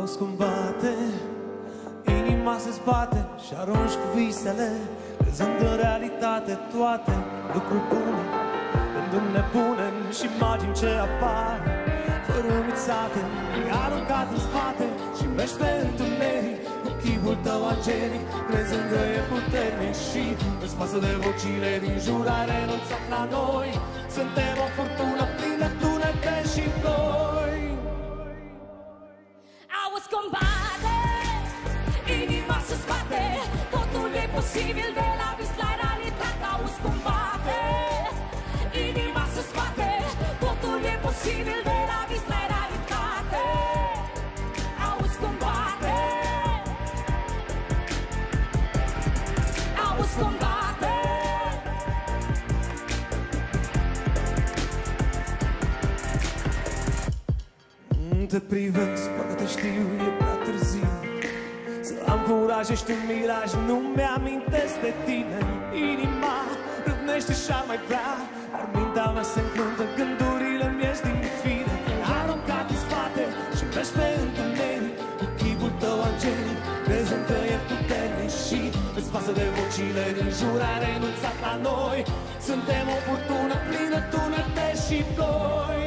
Auzi cum bate, inima se zbate și arunci cu visele, crezând în realitate toate lucruri bune, gânduri nebune și imagini ce apar fără mițate. E aruncat în spate și mergi pe întuneric cu chipul tău angelic, crezând că e puternic și îți pasă de vocile din jur. Ai renunțat la noi, suntem o furtună plină tunete și ploi. Auzi cum bate, inima se zbate, totul e posibil de la vis la realitate. Auzi cum bate, inima se zbate, totul e posibil de la vis la realitate. Auzi cum bate, auzi cum bate. Te privesc, poate știu, e prea târziu să am curaj, ești un miraj, nu mi-amintesc de tine. Inima râvnește și-ar mai vrea, dar mintea mea se încruntă, gândurile-mi ieși din fire. Aruncat în spate și mergi pe întuneric cu chipul tău angelic, crezând că e puternic și îți pasă de vocile din jur. Ai renunțat la noi, suntem o furtună plină tunete și ploi.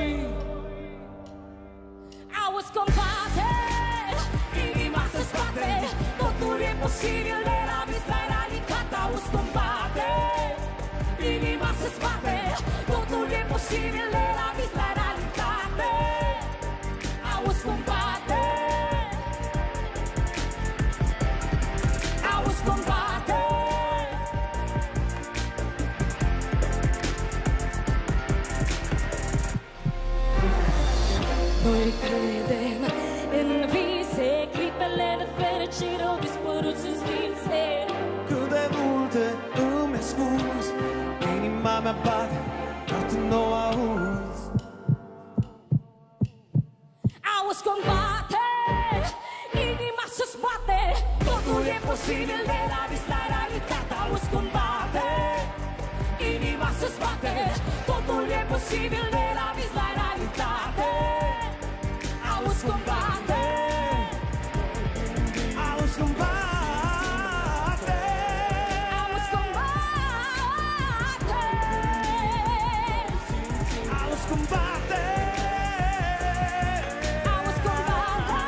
Auzi cum bate, inima se zbate, totul e posibil de la vis la realitate. Auzi cum bate, inima se zbate, totul e posibil de la vis la realitate. Auzi cum bate, auzi cum bate. Noi credem în vise, clipele de fericire au dispărut în stinse. Cât de multe îmi ascunzi, inima mea bate, dar tu nu o auzi. Auzi cum bate, inima se zbate, totul e posibil de la vis la realitate. Auzi cum bate, inima se zbate, totul e posibil de la vis la realitate. Auzi cum bate, Auzi cum bate, auzi cum bate, auzi cum bate, auzi cum bate,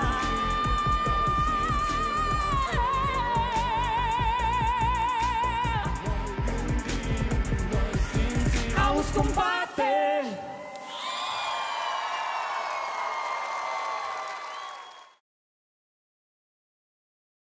auzi cum bate.